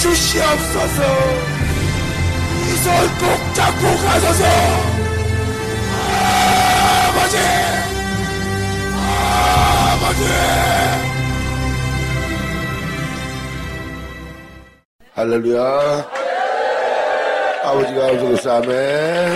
주시옵소서. 이 손 꼭 잡고 가소서. 아버지, 아버지. 할렐루야. 아버지가 오셔서 아멘.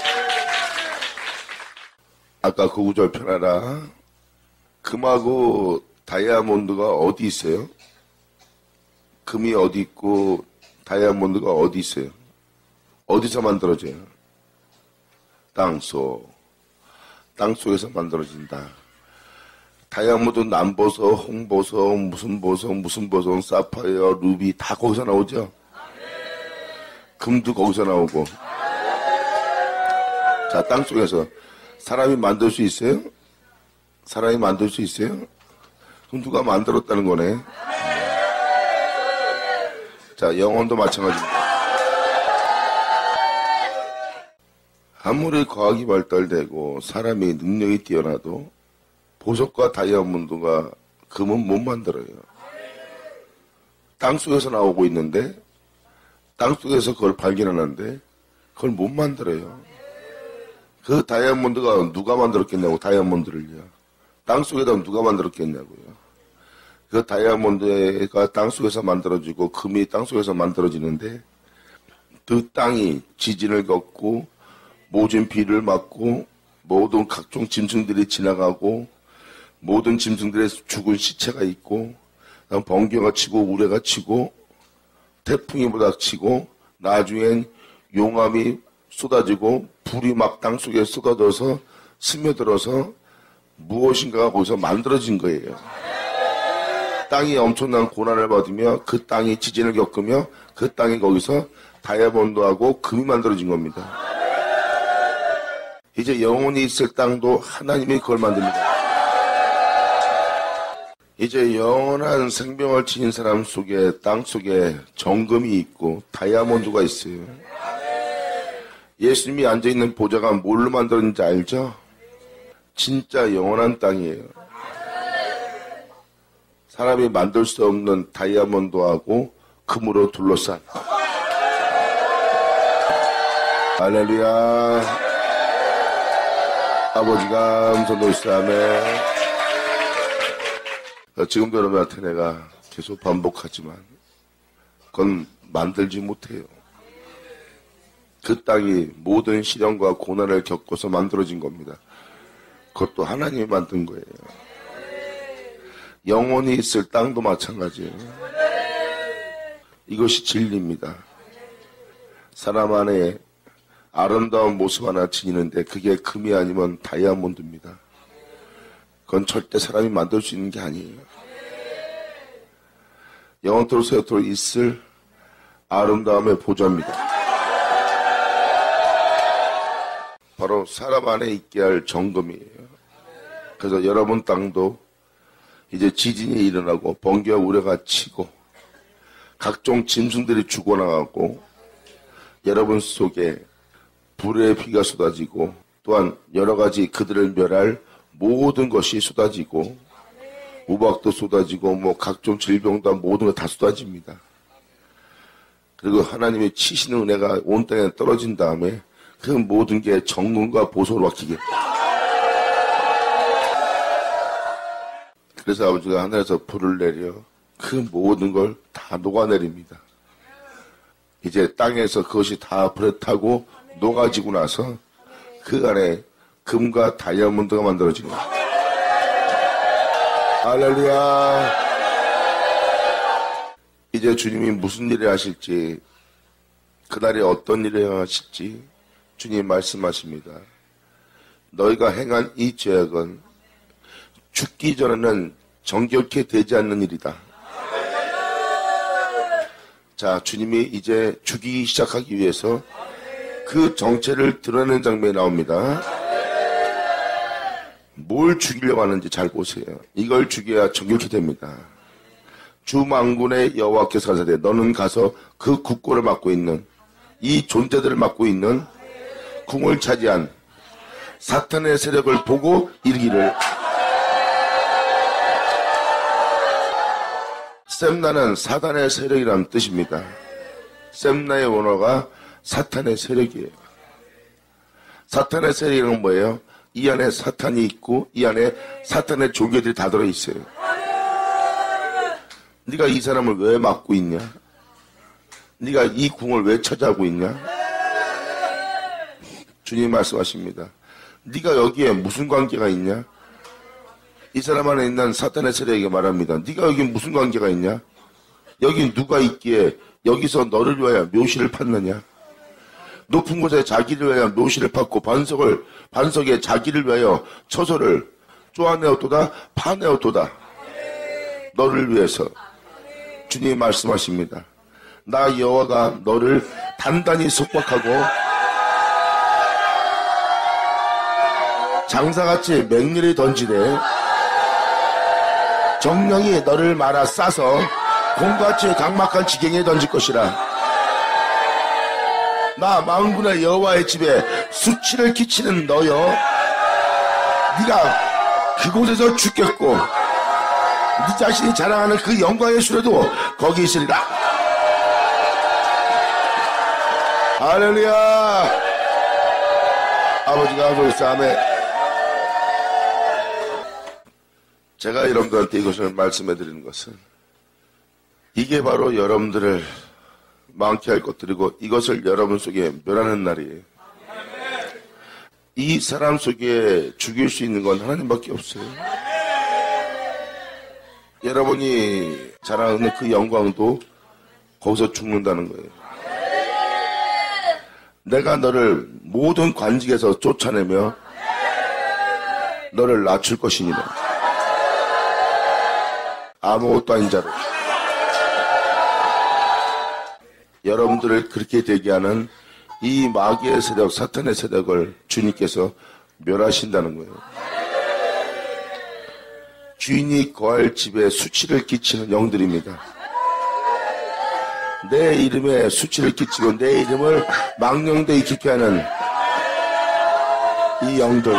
아까 그 구절 펴놔라. 금하고 다이아몬드가 어디 있어요? 금이 어디 있고 다이아몬드가 어디 있어요? 어디서 만들어져요? 땅속. 땅속에서 만들어진다. 다이아몬드, 남보석, 홍보석, 무슨 보석, 사파이어, 루비 다 거기서 나오죠? 금도 거기서 나오고. 자, 땅속에서 사람이 만들 수 있어요? 사람이 만들 수 있어요? 그럼 누가 만들었다는 거네. 자, 영혼도 마찬가지입니다. 아무리 과학이 발달되고 사람이 능력이 뛰어나도 보석과 다이아몬드가 금은 못 만들어요. 땅속에서 나오고 있는데, 땅속에서 그걸 발견하는데 그걸 못 만들어요. 그 다이아몬드가 누가 만들었겠냐고. 다이아몬드를요. 땅속에다 누가 만들었겠냐고요. 그 다이아몬드가 땅속에서 만들어지고 금이 땅속에서 만들어지는데, 그 땅이 지진을 겪고 모진 비를 맞고 모든 각종 짐승들이 지나가고 모든 짐승들의 죽은 시체가 있고, 번개가 치고 우레가 치고 태풍이 부닥치고 나중엔 용암이 쏟아지고 불이 막 땅속에 쏟아져서 스며들어서 무엇인가가 거기서 만들어진 거예요. 땅이 엄청난 고난을 받으며 그 땅이 지진을 겪으며 그 땅이 거기서 다이아몬드하고 금이 만들어진 겁니다. 이제 영혼이 있을 땅도 하나님이 그걸 만듭니다. 이제 영원한 생명을 지닌 사람 속에 땅 속에 정금이 있고 다이아몬드가 있어요. 예수님이 앉아있는 보좌가 뭘로 만들었는지 알죠? 진짜 영원한 땅이에요. 사람이 만들 수 없는 다이아몬드하고 금으로 둘러싼. 할렐루야. 아버지가 음성 놓으시다. 아멘. 지금도 여러분한테 내가 계속 반복하지만 그건 만들지 못해요. 그 땅이 모든 시련과 고난을 겪어서 만들어진 겁니다. 그것도 하나님이 만든 거예요. 영혼이 있을 땅도 마찬가지예요. 이것이 진리입니다. 사람 안에 아름다운 모습 하나 지니는데 그게 금이 아니면 다이아몬드입니다. 그건 절대 사람이 만들 수 있는 게 아니에요. 영원토록 세토록 있을 아름다움의 보좌입니다. 바로 사람 안에 있게 할 정금이에요. 그래서 여러분 땅도 이제 지진이 일어나고 번개와 우레가 치고 각종 짐승들이 죽어나가고 여러분 속에 불의 비가 쏟아지고 또한 여러 가지 그들을 멸할 모든 것이 쏟아지고 우박도 쏟아지고 뭐 각종 질병도 모든 거 다 쏟아집니다. 그리고 하나님의 치시는 은혜가 온 땅에 떨어진 다음에 그 모든 게 정금과 보석으로 바뀌게. 그래서 아버지가 하늘에서 불을 내려 그 모든 걸 다 녹아내립니다. 이제 땅에서 그것이 다 불에 타고 녹아지고 나서 그 안에 금과 다이아몬드가 만들어지는 거예요. 할렐루야. 이제 주님이 무슨 일을 하실지, 그날이 어떤 일을 하실지 주님 말씀하십니다. 너희가 행한 이 죄악은 죽기 전에는 정결케 되지 않는 일이다. 자, 주님이 이제 죽이기 시작하기 위해서 그 정체를 드러내는 장면이 나옵니다. 뭘 죽이려고 하는지 잘 보세요. 이걸 죽여야 정결케 됩니다. 주만군의 여호와께서 가라사대 너는 가서 그 국고를 맡고 있는 이 존재들을 맡고 있는 궁을 차지한 사탄의 세력을 보고 이르기를 셈나는 사단의 세력이라는 뜻입니다. 셈나의 원어가 사탄의 세력이에요. 사탄의 세력은 뭐예요? 이 안에 사탄이 있고 이 안에 사탄의 종교들이 다 들어있어요. 네가 이 사람을 왜 막고 있냐? 네가 이 궁을 왜 차지하고 있냐? 주님 말씀하십니다. 네가 여기에 무슨 관계가 있냐? 이 사람 안에 있는 사탄의 세력에게 말합니다. 네가 여기 무슨 관계가 있냐? 여기 누가 있기에 여기서 너를 위하여 묘시를 팠느냐? 높은 곳에 자기를 위하여 묘시를 팠고 반석에 자기를 위하여 처소를 쪼아내었도다 파내었도다. 너를 위해서 주님이 말씀하십니다. 나 여호와가 너를 단단히 속박하고 장사같이 맹렬히 던지되 정령이 너를 말아 싸서 공같이 각막한 지경에 던질 것이라. 나 만군의 여호와의 집에 수치를 끼치는 너여, 네가 그곳에서 죽겠고 네 자신이 자랑하는 그 영광의 수레도 거기 있으리라. 할렐루야. 아버지가 하소서. 아멘. 제가 여러분들한테 이것을 말씀해 드리는 것은 이게 바로 여러분들을 많게 할 것들이고 이것을 여러분 속에 멸하는 날이에요. 이 사람 속에 죽일 수 있는 건 하나님밖에 없어요. 여러분이 자랑하는 그 영광도 거기서 죽는다는 거예요. 내가 너를 모든 관직에서 쫓아내며 너를 낮출 것이니라. 아무것도 아닌 자로 여러분들을 그렇게 되게 하는 이 마귀의 세력, 사탄의 세력을 주님께서 멸하신다는 거예요. 주인이 거할 집에 수치를 끼치는 영들입니다. 내 이름에 수치를 끼치고 내 이름을 망령되이 깊게 하는 이 영들.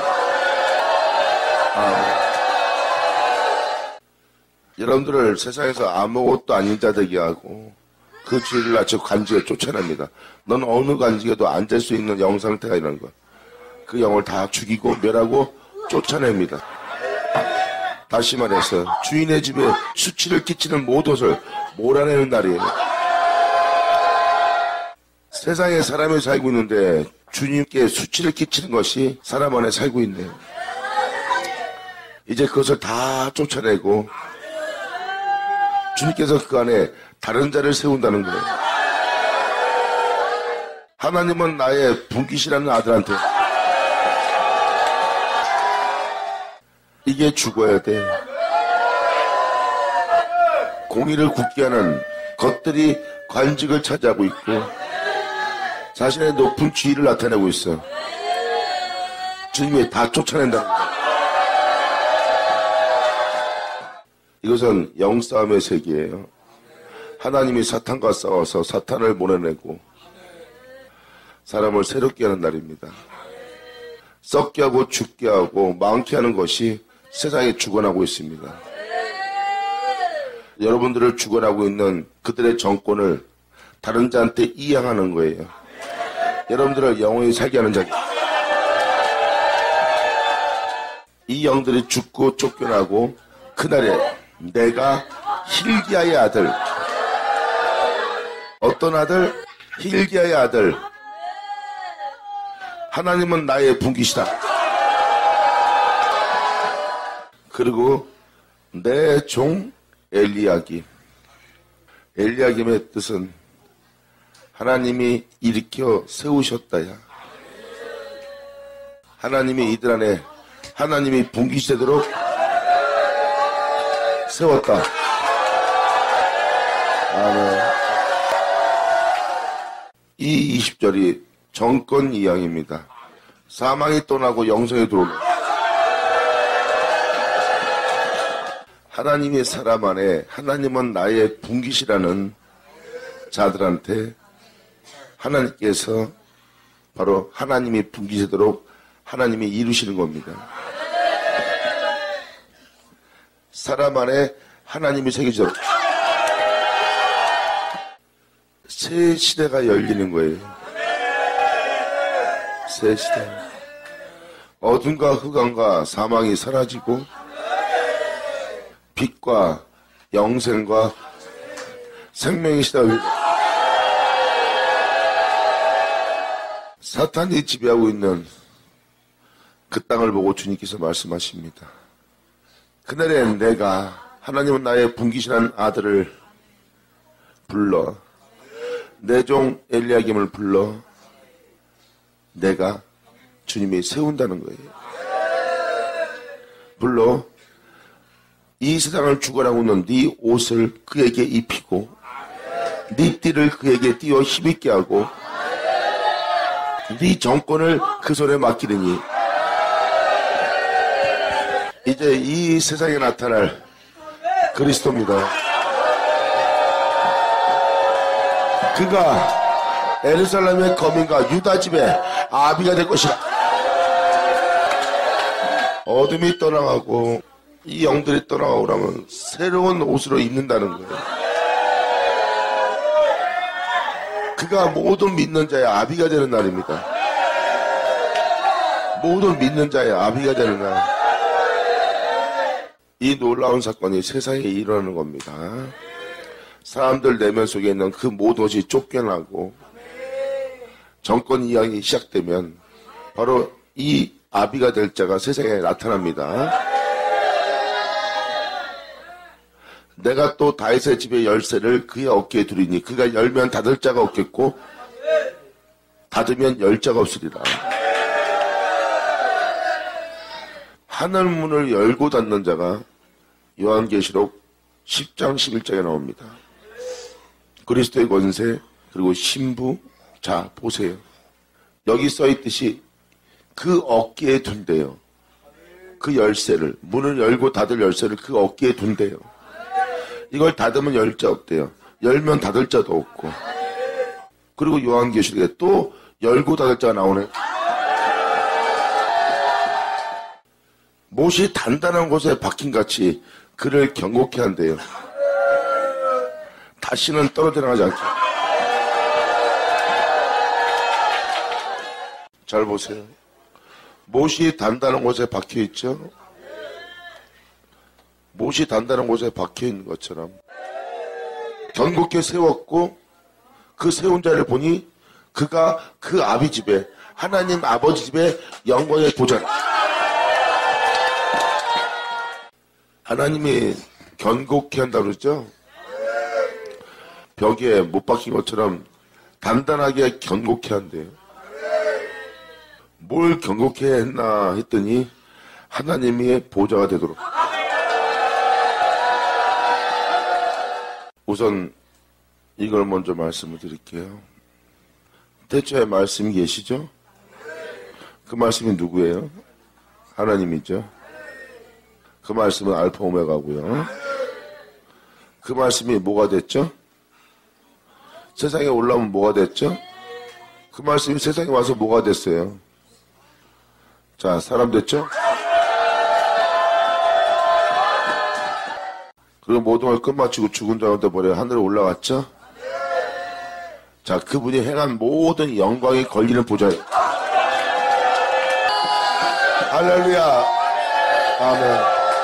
여러분들을 세상에서 아무것도 아닌 자 되게 하고 그 죄를 낮추고 관직에 쫓아냅니다. 넌 어느 관직에도 앉을 수 있는 영 상태가 이런 거. 그 영을 다 죽이고 멸하고 쫓아냅니다. 다시 말해서 주인의 집에 수치를 끼치는 모든 것을 몰아내는 날이에요. 세상에 사람이 살고 있는데 주님께 수치를 끼치는 것이 사람 안에 살고 있네요. 이제 그것을 다 쫓아내고 주님께서 그 안에 다른 자를 세운다는 거예요. 하나님은 나의 분깃이라는 아들한테 이게 죽어야 돼. 공의를 굳게 하는 것들이 관직을 차지하고 있고 자신의 높은 지위를 나타내고 있어. 주님이 다 쫓아낸다는 거예요. 이것은 영싸움의 세계예요. 하나님이 사탄과 싸워서 사탄을 몰아내고 사람을 새롭게 하는 날입니다. 썩게 하고 죽게 하고 많게 하는 것이 세상에 주관하고 있습니다. 여러분들을 주관하고 있는 그들의 정권을 다른 자한테 이양하는 거예요. 여러분들을 영원히 살게 하는 자기. 이 영들이 죽고 쫓겨나고 그날에 내가 hil기야의 아들, 어떤 아들? hil기야의 아들. 하나님은 나의 분깃이다. 그리고 내 종 엘리야김. 엘리야김의 뜻은 하나님이 일으켜 세우셨다야. 하나님이 이들 안에 하나님이 분깃이 되도록 세웠다. 아멘. 이 20절이 정권 이양입니다. 사망이 떠나고 영생에 들어오는 하나님의 사람 안에 하나님은 나의 분깃이라는 자들한테 하나님께서 바로 하나님이 분깃이 되도록 하나님이 이루시는 겁니다. 사람 안에 하나님이 새겨지도록 새 시대가 열리는 거예요. 새 시대. 어둠과 흑암과 사망이 사라지고 빛과 영생과 생명의 시대가 사탄이 지배하고 있는 그 땅을 보고 주님께서 말씀하십니다. 그날에 내가 하나님은 나의 분기신한 아들을 불러 내 종 엘리야김을 불러 내가 주님이 세운다는 거예요. 불러 이 세상을 죽어라고 하는 네 옷을 그에게 입히고 네 띠를 그에게 띄워 힘있게 하고 네 정권을 그 손에 맡기느니 이제 이 세상에 나타날 그리스도입니다. 그가 예루살렘의 거민과 유다 집의 아비가 될 것이라. 어둠이 떠나가고 이 영들이 떠나가고 그러면 새로운 옷으로 입는다는 거예요. 그가 모든 믿는 자의 아비가 되는 날입니다. 모든 믿는 자의 아비가 되는 날. 이 놀라운 사건이 세상에 일어나는 겁니다. 사람들 내면 속에 있는 그 모든 것이 쫓겨나고 정권 이양이 시작되면 바로 이 아비가 될 자가 세상에 나타납니다. 내가 또 다윗의 집의 열쇠를 그의 어깨에 두리니 그가 열면 닫을 자가 없겠고 닫으면 열 자가 없으리라. 하늘 문을 열고 닫는 자가 요한계시록 10장 11장에 나옵니다. 그리스도의 권세 그리고 신부. 자 보세요. 여기 써있듯이 그 어깨에 둔대요. 그 열쇠를 문을 열고 닫을 열쇠를 그 어깨에 둔대요. 이걸 닫으면 열 자 없대요. 열면 닫을 자도 없고. 그리고 요한계시록에 또 열고 닫을 자가 나오네. 못이 단단한 곳에 박힌같이 그를 견고케 한대요. 다시는 떨어져 나가지 않게. 잘 보세요. 못이 단단한 곳에 박혀있죠. 못이 단단한 곳에 박혀있는 것처럼 견고케 세웠고 그 세운 자를 보니 그가 그 아비 집에 하나님 아버지 집에 영광의 보좌. 하나님이 견고케 한다고 그러죠. 벽에 못 박힌 것처럼 단단하게 견고케 한대요. 뭘 견고케 했나 했더니 하나님의 보좌가 되도록. 우선 이걸 먼저 말씀을 드릴게요. 대초에 말씀이 계시죠? 그 말씀이 누구예요? 하나님이죠. 그 말씀은 알파 오메가고요. 그 말씀이 뭐가 됐죠? 세상에 올라오면 뭐가 됐죠? 그 말씀이 세상에 와서 뭐가 됐어요? 자, 사람 됐죠? 그리고 모든 걸 끝마치고 죽은 자한테 버려 하늘에 올라갔죠? 자, 그분이 행한 모든 영광이 걸리는 보좌에. 할렐루야. 아멘.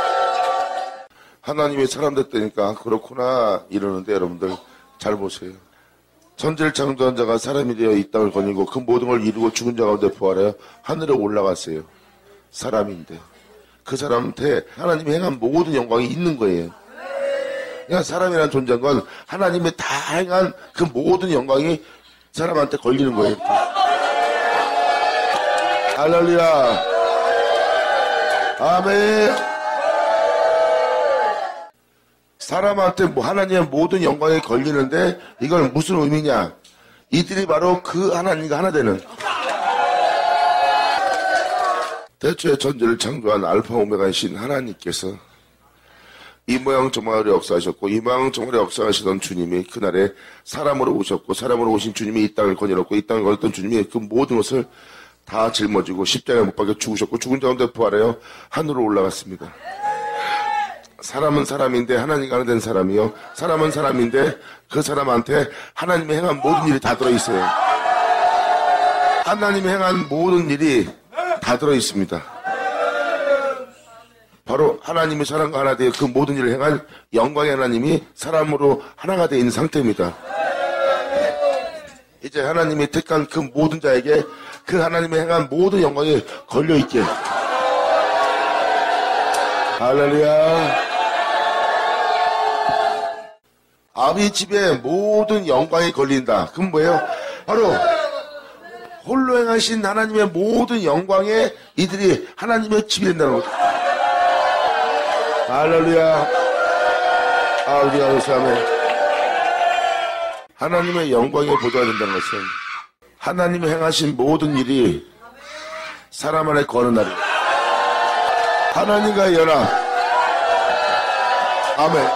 하나님이 사람 됐다니까 그렇구나 이러는데 여러분들 잘 보세요. 천지를 창조한 자가 사람이 되어 이 땅을 거니고 그 모든 걸 이루고 죽은 자 가운데 부활하여 하늘에 올라갔어요. 사람인데 그 사람한테 하나님이 행한 모든 영광이 있는 거예요. 그러니까 사람이라는 존재인 건 하나님이 다 행한 그 모든 영광이 사람한테 걸리는 거예요. 할렐루야. 아멘. 사람한테 하나님의 모든 영광이 걸리는데 이건 무슨 의미냐? 이들이 바로 그 하나님과 하나 되는. 대초에 천지를 창조한 알파 오메가이신 하나님께서 이 모양 저 모양으로 역사하셨고 이 모양 저 모양으로 역사하시던 주님이 그날에 사람으로 오셨고 사람으로 오신 주님이 이 땅을 거닐었고 이 땅을 거닐던 주님이 그 모든 것을 다 짊어지고 십자가에 못 박혀 죽으셨고 죽은 자 가운데 부활하여 하늘로 올라갔습니다. 사람은 사람인데 하나님과 하나 된 사람이요. 사람은 사람인데 그 사람한테 하나님이 행한 모든 일이 다 들어있어요. 하나님이 행한 모든 일이 다 들어있습니다. 바로 하나님이 사람과 하나 되어 그 모든 일을 행한 영광의 하나님이 사람으로 하나가 되어 있는 상태입니다. 이제 하나님이 택한 그 모든 자에게 그 하나님이 행한 모든 영광이 걸려있게. 할렐루야. 아비 집에 모든 영광이 걸린다. 그건 뭐예요? 바로 홀로 행하신 하나님의 모든 영광에 이들이 하나님의 집이 된다는 거죠. 할렐루야. 아버지가 감사하네. 하나님의 영광에 보좌가 된다는 것은 하나님이 행하신 모든 일이 사람 안에 거는 날이에요. 하나님과의 연합. 아멘.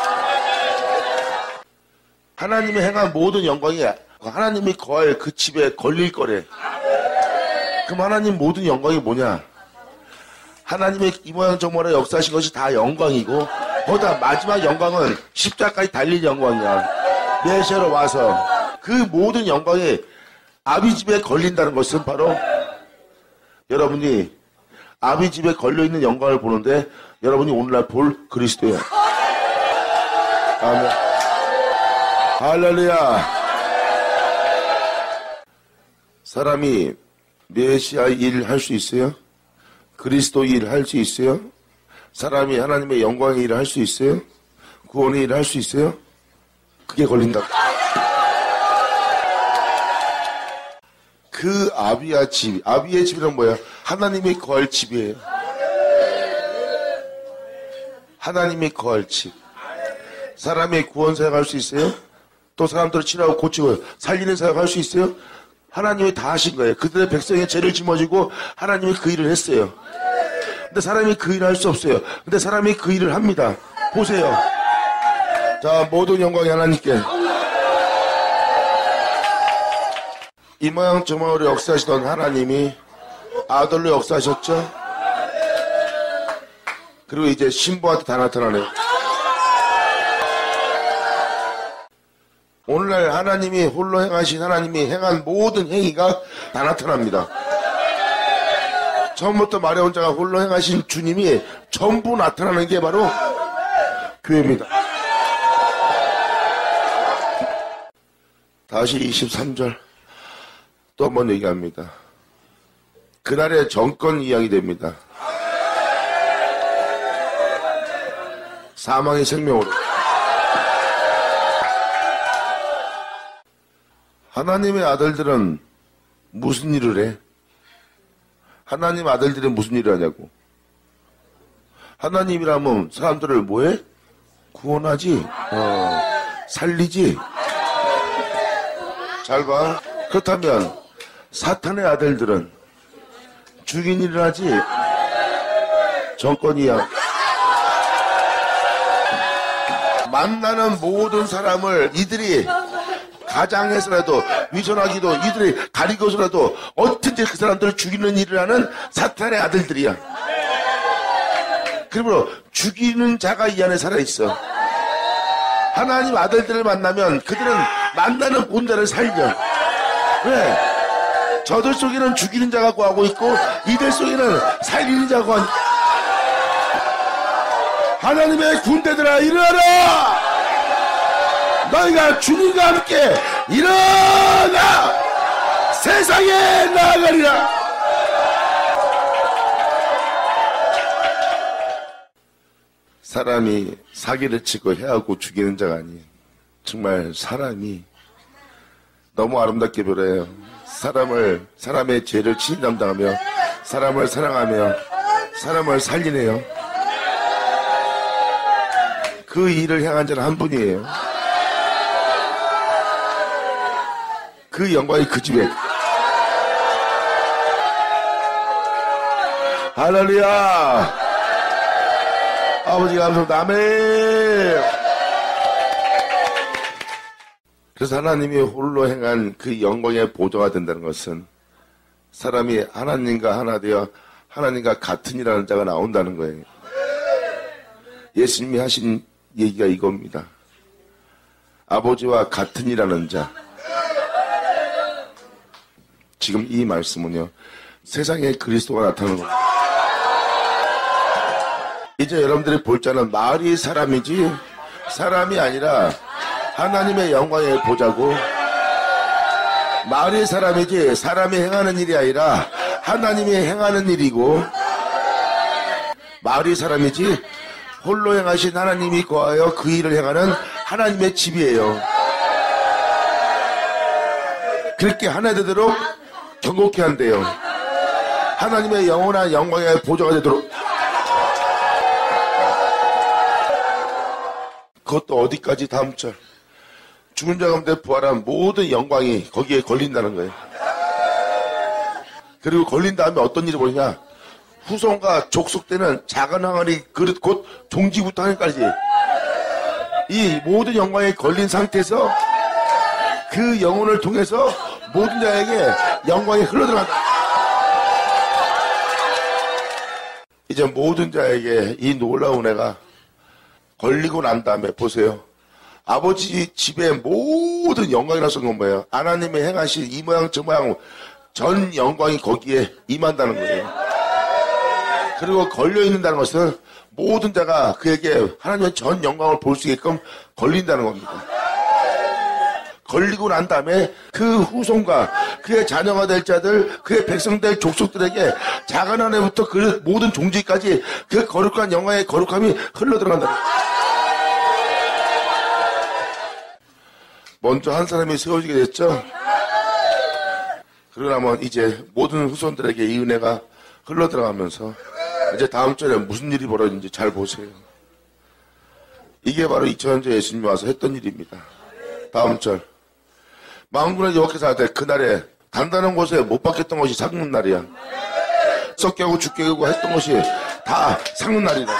하나님이 행한 모든 영광이 하나님이 거할 그 집에 걸릴 거래. 그럼 하나님 모든 영광이 뭐냐? 하나님의 이 모양 저 모양 역사하신 것이 다 영광이고 거기다 마지막 영광은 십자가까지 달린 영광이야. 메시아로 와서 그 모든 영광이 아비 집에 걸린다는 것은 바로 여러분이 아비 집에 걸려있는 영광을 보는데 여러분이 오늘날 볼 그리스도야. 아멘. 할렐루야. 사람이 메시아 일 할 수 있어요? 그리스도 일 할 수 있어요? 사람이 하나님의 영광의 일을 할 수 있어요? 구원의 일을 할 수 있어요? 그게 걸린다. 그 아비의 집이란 뭐야? 하나님이 거할 집이에요. 하나님이 거할 집. 사람이 구원 사역할 수 있어요? 또 사람들을 치료하고 고치고 살리는 사역할 수 있어요? 하나님이 다 하신 거예요. 그들의 백성의 죄를 짊어지고 하나님이 그 일을 했어요. 근데 사람이 그 일을 할 수 없어요. 근데 사람이 그 일을 합니다. 보세요. 자, 모든 영광이 하나님께. 이 모양 저 모양으로 역사하시던 하나님이 아들로 역사하셨죠? 그리고 이제 신부한테 다 나타나네요. 오늘날 하나님이 홀로 행하신 하나님이 행한 모든 행위가 다 나타납니다. 처음부터 말해온 자가 홀로 행하신 주님이 전부 나타나는 게 바로 교회입니다. 다시 23절 또 한 번 얘기합니다. 그날의 정권 이야기 됩니다. 사망의 생명으로. 하나님의 아들들은 무슨 일을 해? 하나님 아들들이 무슨 일을 하냐고. 하나님이라면 사람들을 뭐해? 구원하지. 살리지. 잘 봐. 그렇다면 사탄의 아들들은 죽인 일을 하지. 정권이야. 만나는 모든 사람을 이들이 가장해서라도 위선하기도 이들이 가리고서라도 어떻게 그 사람들을 죽이는 일을 하는 사탄의 아들들이야. 그러므로 죽이는 자가 이 안에 살아있어. 하나님 아들들을 만나면 그들은 만나는 본자를 살려. 왜? 저들 속에는 죽이는 자가 구하고 있고 이들 속에는 살리는 자가 구하고. 하나님의 군대들아 일어나라. 너희가 주님과 함께 일어나 세상에 나아가리라. 사람이 사기를 치고 해하고 죽이는 자가 아니에요. 정말 사람이 너무 아름답게 변해요. 사람의 죄를 친히 담당하며 사람을 사랑하며 사람을 살리네요. 그 일을 향한 자는 한 분이에요. 그 영광이 그 집에. 할렐루야. 아버지 감사합니다. 아멘. 그래서 하나님이 홀로 행한 그 영광의 보좌가 된다는 것은 사람이 하나님과 하나 되어 하나님과 같은이라는 자가 나온다는 거예요. 예수님이 하신 얘기가 이겁니다. 아버지와 같은 이라는 자. 지금 이 말씀은요, 세상에 그리스도가 나타나는 겁니다. 이제 여러분들이 볼 자는 말이 사람이지 사람이 아니라 하나님의 영광을 보자고. 말이 사람이지 사람이 행하는 일이 아니라 하나님이 행하는 일이고, 말이 사람이지 홀로 행하신 하나님이 거하여 그 일을 행하는 하나님의 집이에요. 그렇게 하나 되도록 경고케 한대요. 하나님의 영원한 영광의 보좌가 되도록. 그것도 어디까지? 다음 절. 죽은 자 가운데 부활한 모든 영광이 거기에 걸린다는 거예요. 그리고 걸린 다음에 어떤 일이 벌어지냐? 후손과 족속 때는 작은 항아리 그릇 곧 종지부터 하늘까지 이 모든 영광에 걸린 상태에서 그 영혼을 통해서 모든 자에게 영광이 흘러들어간다. 이제 모든 자에게 이 놀라운 애가 걸리고 난 다음에 보세요. 아버지 집의 모든 영광이라고 쓴 뭐예요? 하나님의 행하신 이 모양 저 모양 전 영광이 거기에 임한다는 거예요. 그리고 걸려있는다는 것은 모든 자가 그에게 하나님의 전 영광을 볼 수 있게끔 걸린다는 겁니다. 걸리고 난 다음에 그 후손과 그의 자녀가 될 자들, 그의 백성될 족속들에게 작은 아내부터 그 모든 종지까지 그 거룩한 영광의 거룩함이 흘러들어간다. 먼저 한 사람이 세워지게 됐죠. 그러고 나면 이제 모든 후손들에게 이 은혜가 흘러들어가면서 이제 다음 절에 무슨 일이 벌어지는지 잘 보세요. 이게 바로 2000년 전에 예수님이 와서 했던 일입니다. 다음 절. 만군의 여호와께서 할 때 그날에 단단한 곳에 못 박혔던 것이 삭는 날이야. 썩게 하고 죽게 하고 했던 것이 다 삭는 날이다.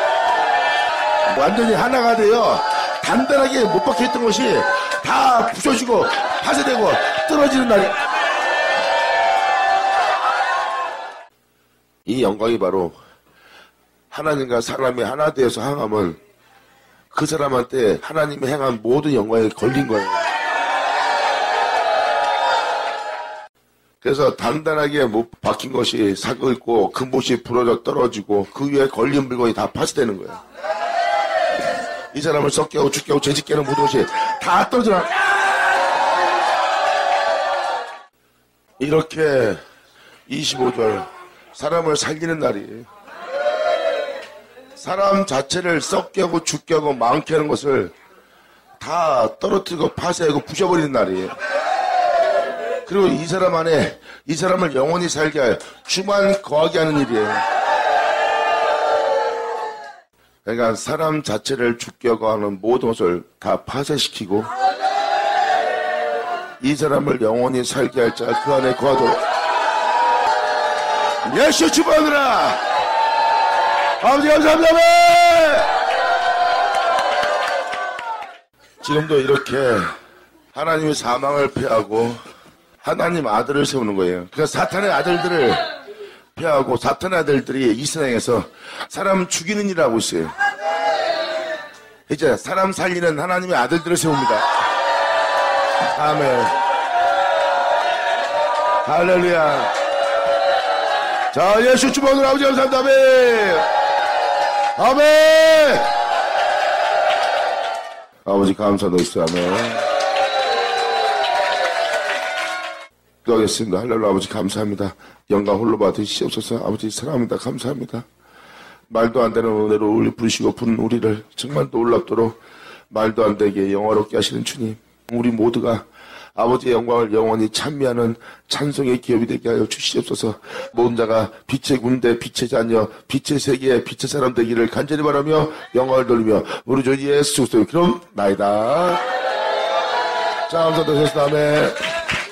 완전히 하나가 되어 단단하게 못 박혀있던 것이 다 부셔지고 파쇄되고 떨어지는 날이. 이 영광이 바로 하나님과 사람이 하나 되어서 행하면 그 사람한테 하나님이 행한 모든 영광에 걸린 거예요. 그래서 단단하게 못 박힌 것이 삭을고 금봇이 부러져 떨어지고 그 위에 걸린 물건이 다 파쇄되는 거예요. 이 사람을 썩게 하고 죽게 하고 죄짓게 하는 모든 것이 다 떨어져. 이렇게 25절 사람을 살리는 날이에요. 사람 자체를 썩게 하고 죽게 하고 망케 하는 것을 다 떨어뜨리고 파쇄하고 부셔버리는 날이에요. 그리고 이 사람 안에 이 사람을 영원히 살게 할 주만 거하게 하는 일이에요. 그러니까 사람 자체를 죽게 하고 하는 모든 것을 다 파쇄시키고 이 사람을 영원히 살게 할 자 그 안에 거하도록 예수 축복하노라. 아버지 감사합니다. 지금도 이렇게 하나님의 사망을 패하고 하나님 아들을 세우는 거예요. 그러니까 사탄의 아들들을 패하고 사탄의 아들들이 이 세상에서 사람 죽이는 일을 하고 있어요. 이제 사람 살리는 하나님의 아들들을 세웁니다. 아멘. 할렐루야. 자, 예수 주먹으로 아버지 감사합니다. 아멘. 아멘. 아버지 감사드립니다. 아멘. 기도하겠습니다. 할렐루야. 아버지 감사합니다. 영광 홀로 받으시옵소서. 아버지 사랑합니다. 감사합니다. 말도 안 되는 은혜로 우리 부르시고 부른 우리를 정말 놀랍도록 말도 안 되게 영화롭게 하시는 주님, 우리 모두가 아버지의 영광을 영원히 찬미하는 찬송의 기업이 되게 하여 주시옵소서. 모든 자가 빛의 군대, 빛의 자녀, 빛의 세계, 빛의 사람 되기를 간절히 바라며 영광을 돌리며 우리 주 예수 그리스도의 그럼 나이다. 자, 감사드렸습니다. 아멘.